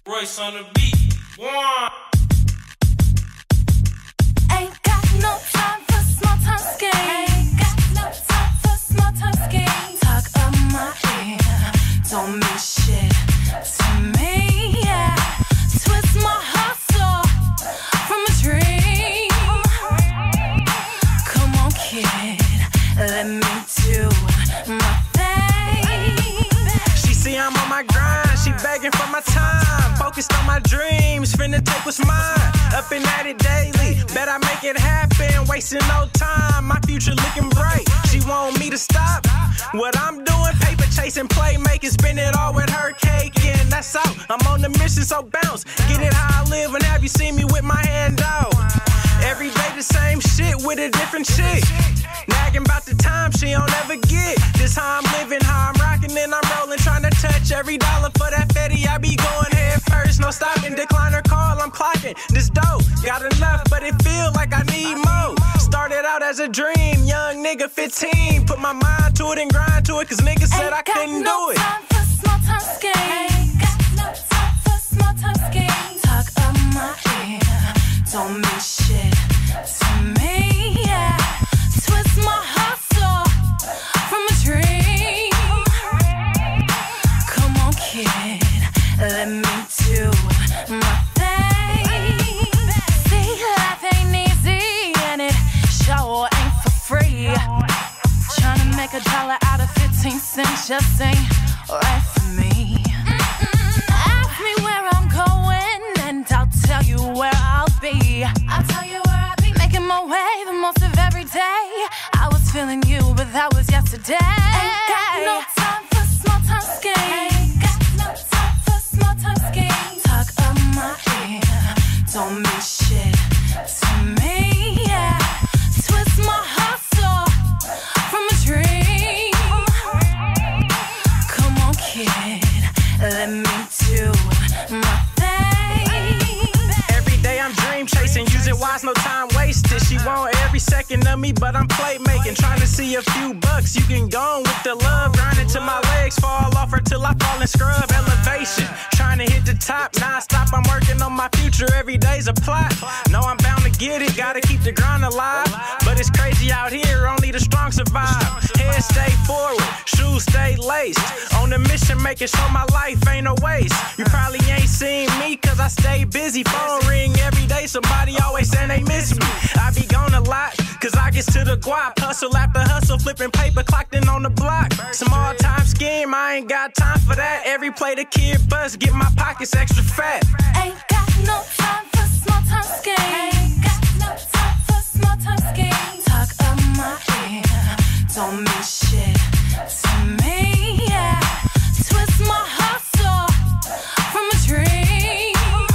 Royce on the beat. One. Ain't got no time for small time schemes. Ain't got no time for small time schemes. Talk of my ear, don't mean shit to me. Yeah. Twist my hustle from a dream. Come on, kid, let me do my thing. She see I'm on my grind, she begging for my time. Focused on my dreams, finna take what's mine. Up and at it daily, bet I make it happen. Wasting no time, my future looking bright. She want me to stop what I'm doing, paper chasing, playmaking, spend it all with her cake, and that's out. I'm on the mission, so bounce. Get it how I live, and have you seen me with my hand out? Every day the same shit with a different chick. Nagging about the time she don't ever get. This how I'm living, how I'm rocking, and I'm rolling, trying to touch every dollar for that Fetty. I be going head first, no stopping, decline her call, I'm clocking. This dope, got enough, but it feel like I need more. Started out as a dream, young nigga 15. Put my mind to it and grind to it, cause niggas said I couldn't do it. Ain't got no time for small time schemes. Ain't got no time for small time schemes. Talk of my ear, don't mean shit to me. Yeah. Twist my hustle from a dream. Come on, kid, let me do my thing. See, life ain't easy and it sure ain't for free. Tryna make $1 out of 15 cents just ain't right for me. Ask me where I'm going and I'll tell you where I'll be. I'll tell you where I'll be. Making my way the most of every day. I was feeling you, but that was yesterday. Ain't got no time for small time schemes. Ain't got no time for small time schemes. Talk of my ear, don't mean shit to me. Yeah. Twist my hustle from a dream. Come on, kid, let me do my thing. Every day I'm dream chasing, use it wise, no time wasted. She want every second of me, but I'm playmaking. Trying to see a few bucks, you can go on with the love. Grinding till my legs fall off or till I fall and scrub. Elevation, trying to hit the top, non-stop. I'm working on my future, every day's a plot. Know I'm bound to get it, gotta keep the grind alive. But it's crazy out here, only the strong survive. Head stay forward, shoes stay laced. On the mission, making sure my life ain't a waste. You probably ain't seen me, cause I stay busy. Phone ring every day, somebody always saying they miss me. I be gone a lot, cause I get to the guap. Hustle after hustle, flipping paper, clocked in on the block. Small time scheme, I ain't got time for that. Every play the kid bust, get my pockets extra fat. Ain't got no time for small time schemes. Ain't got no time for small time schemes. Talk of my ear, don't mean shit to me. Yeah. Twist my hustle from a dream.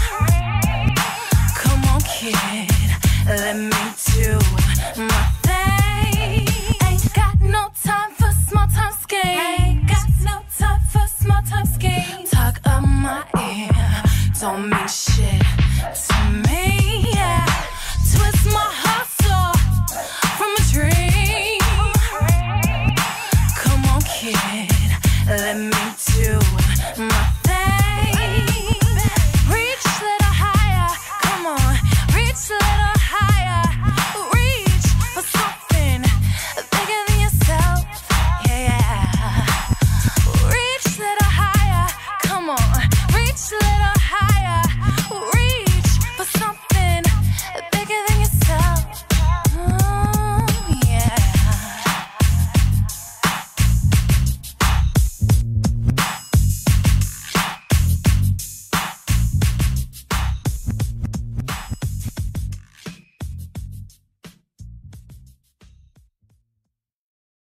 Come on, kid, let me do my thing. Ain't got no time for small time schemes. Ain't got no time for small time schemes. Talk of my ear, don't mean shit to me.